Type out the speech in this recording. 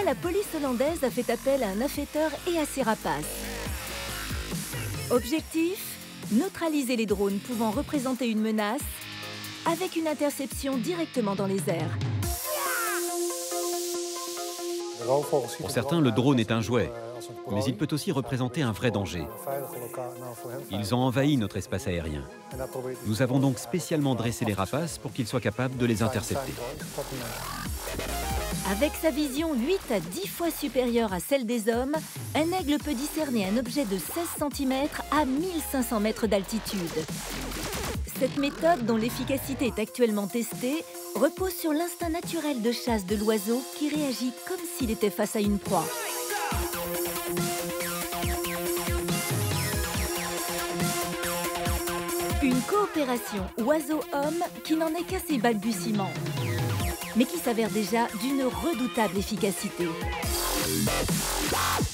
la police hollandaise a fait appel à un affêteur et à ses rapaces. Objectif, neutraliser les drones pouvant représenter une menace avec une interception directement dans les airs. Pour certains, le drone est un jouet, mais il peut aussi représenter un vrai danger. Ils ont envahi notre espace aérien. Nous avons donc spécialement dressé les rapaces pour qu'ils soient capables de les intercepter. Avec sa vision 8 à 10 fois supérieure à celle des hommes, un aigle peut discerner un objet de 16 cm à 1500 mètres d'altitude. Cette méthode, dont l'efficacité est actuellement testée, repose sur l'instinct naturel de chasse de l'oiseau qui réagit comme s'il était face à une proie. Une coopération oiseau-homme qui n'en est qu'à ses balbutiements, mais qui s'avère déjà d'une redoutable efficacité.